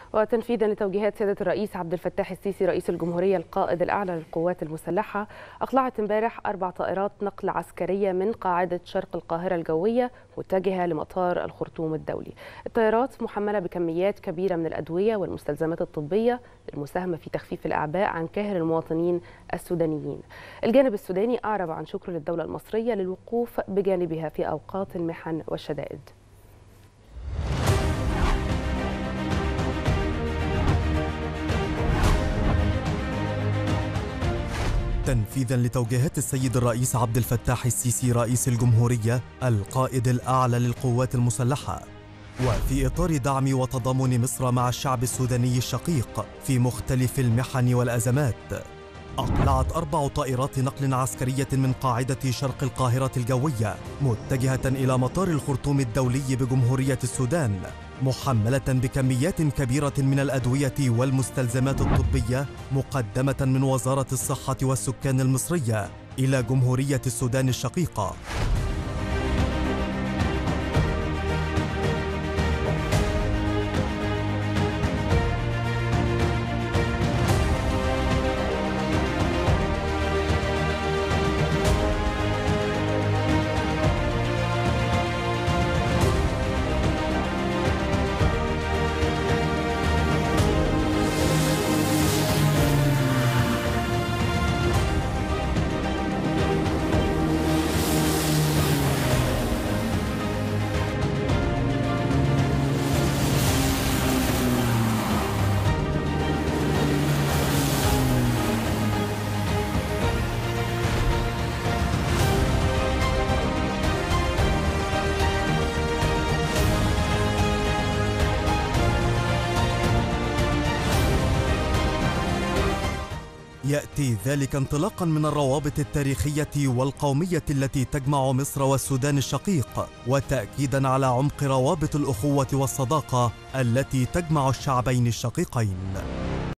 وتنفيذا لتوجيهات سيادة الرئيس عبد الفتاح السيسي رئيس الجمهورية القائد الأعلى للقوات المسلحة، أقلعت امبارح 4 طائرات نقل عسكرية من قاعدة شرق القاهرة الجوية متجهة لمطار الخرطوم الدولي. الطائرات محملة بكميات كبيرة من الأدوية والمستلزمات الطبية للمساهمة في تخفيف الأعباء عن كاهل المواطنين السودانيين. الجانب السوداني أعرب عن شكره للدولة المصرية للوقوف بجانبها في أوقات المحن والشدائد. تنفيذا لتوجيهات السيد الرئيس عبد الفتاح السيسي رئيس الجمهورية القائد الأعلى للقوات المسلحة، وفي إطار دعم وتضامن مصر مع الشعب السوداني الشقيق في مختلف المحن والأزمات، أقلعت 4 طائرات نقل عسكرية من قاعدة شرق القاهرة الجوية متجهة إلى مطار الخرطوم الدولي بجمهورية السودان، محملة بكميات كبيرة من الأدوية والمستلزمات الطبية مقدمة من وزارة الصحة والسكان المصرية إلى جمهورية السودان الشقيقة. يأتي ذلك انطلاقا من الروابط التاريخية والقومية التي تجمع مصر والسودان الشقيق، وتأكيدا على عمق روابط الأخوة والصداقة التي تجمع الشعبين الشقيقين.